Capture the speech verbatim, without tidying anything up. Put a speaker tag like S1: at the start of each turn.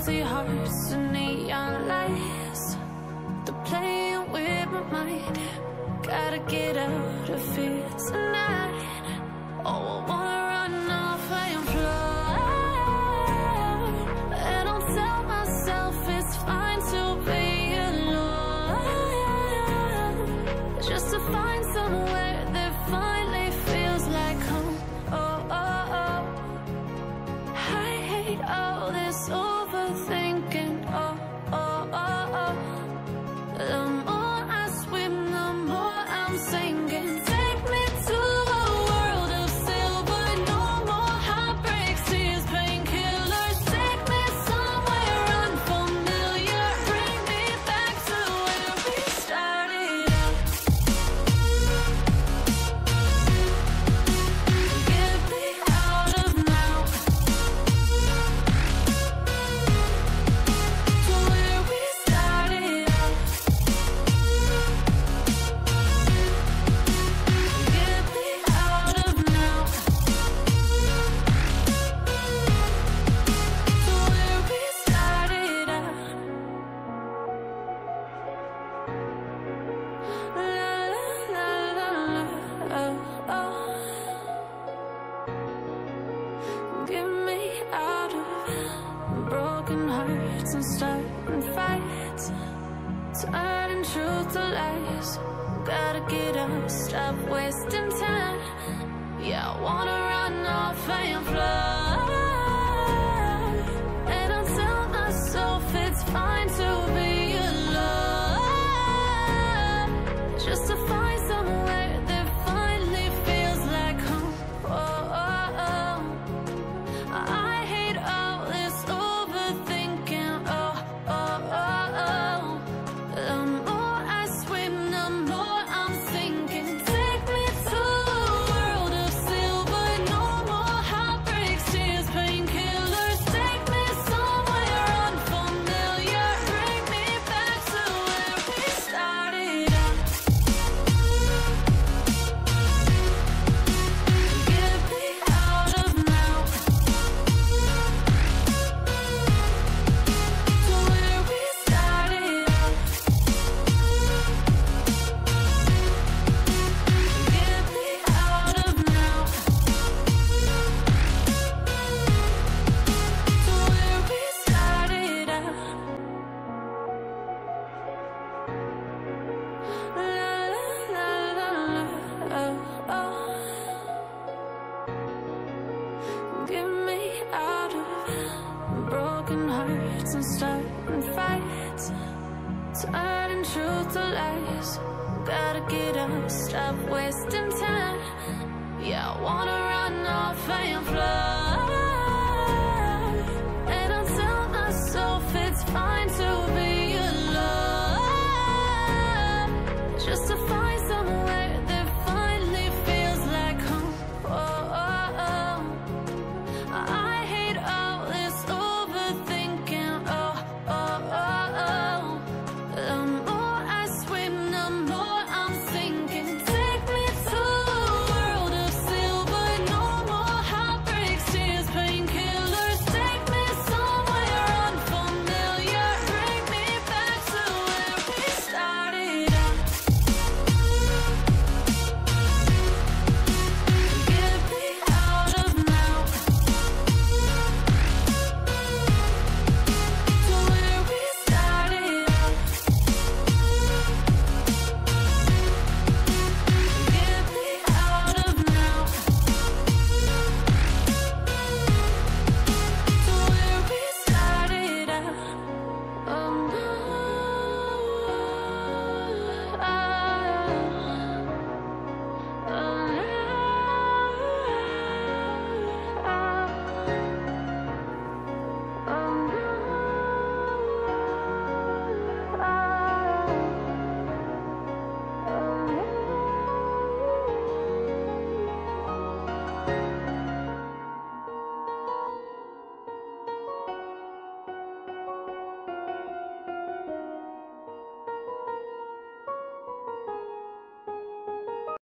S1: empty hearts and neon lights. They're playing with my mind. Gotta get out of here tonight. Oh, I wanna run off and fly. And I'll tell myself it's fine to be alone, just to find somewhere that finally feels like home. Oh, oh, oh. I hate all this overthinking. Oh, oh, oh, oh. The more I swim, the more I'm sinking. Take me to a world of silver. No more heartbreaks, tears, painkillers. Take me somewhere unfamiliar. Bring me back to where we started out. Get me out of now, to where we started out. Get me out of now, to where we started out. La la la la, oh, oh. Get me out of broken hearts and starting fights, turning truth to lies. Gotta get up, stop wasting time. Yeah, I wanna run off and fly. And I'll tell myself it's fine to be alone, just to find somewhere that finally feels like home. Oh, oh, oh. I hate all this overthinking. Oh, oh, oh, oh. The more I swim, the more I'm sinking. Take me to a world of silver. No more heartbreaks, tears, painkillers. Take me somewhere unfamiliar. Bring me back to where we started out. Get me out of now, to where we started out. Get me out of now, to where we started out. La la la la, oh, oh. Get me out of broken hearts and starting fights, turning truth to lies. Gotta get up, stop wasting time. Yeah, I wanna run off and fly. And I'll tell myself it's fine